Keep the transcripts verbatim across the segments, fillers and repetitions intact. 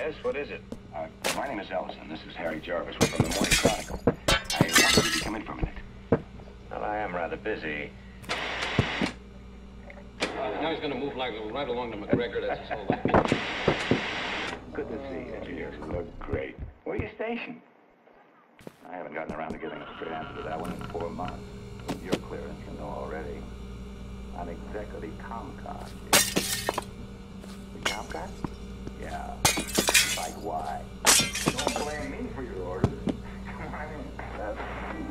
Yes, what is it? Uh, my name is Ellison. This is Harry Jarvis. We're from the Morning Chronicle. I wanted you to come in for a minute. Well, I am rather busy. Now he's going to move like right along to McGregor. That's his whole life. Good to see you, engineers. You look great. Where are you stationed? I haven't gotten around to giving a straight answer to that one in four months. With your clearance, you know already. I'm executive Comcast. The Comcast? Yeah. Like why? Don't blame me for your orders. Come on in. That's...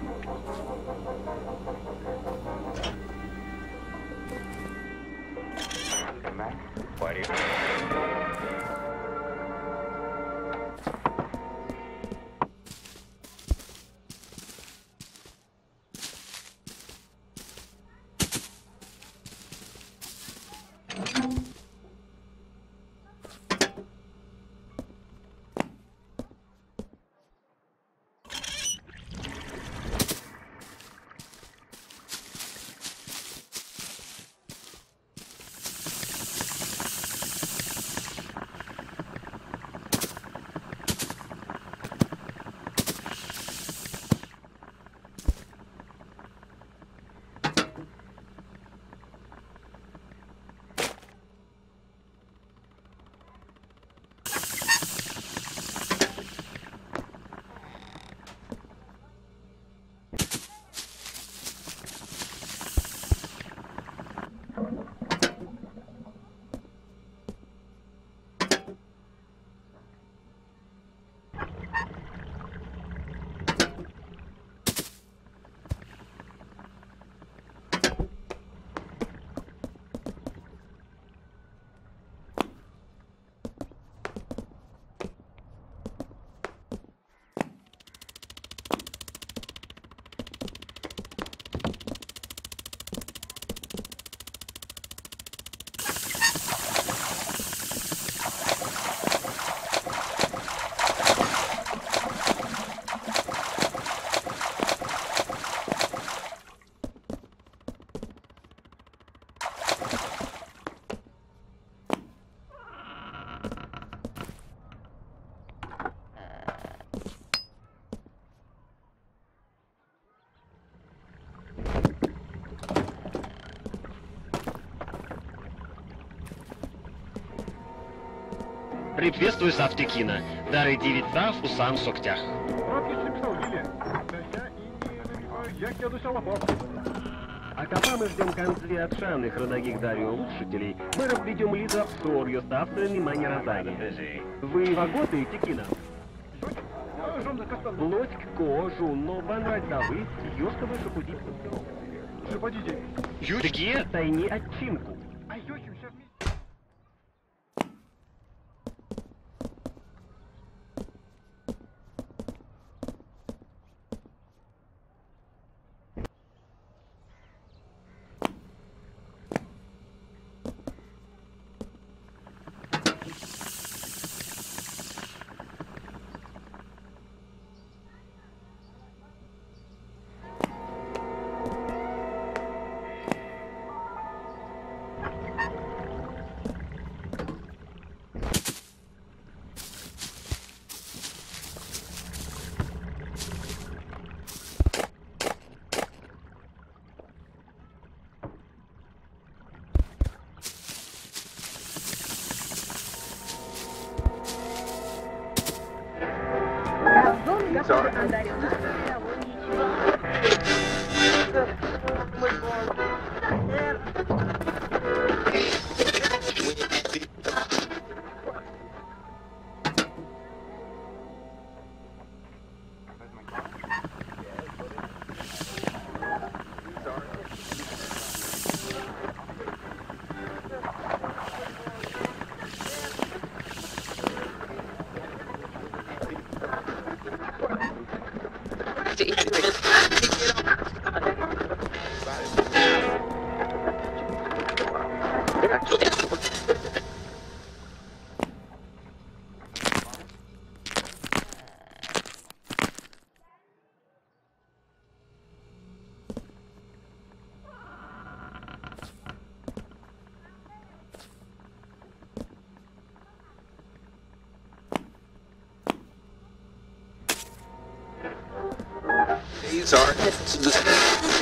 Come back. Why do you... Приветствую, Савтекина. Дары девица в усан соктях. А пока мы ждем концы отшанных родовых дариолучшителей, мы разведем Лизу Абсорью с авторами манерозания. Вы ваготы, Текина? Плоть к кожу, но банрать давы, ее чтобы шапудить. Шапудите. Ючки, тайни отчинку. Sorry. These are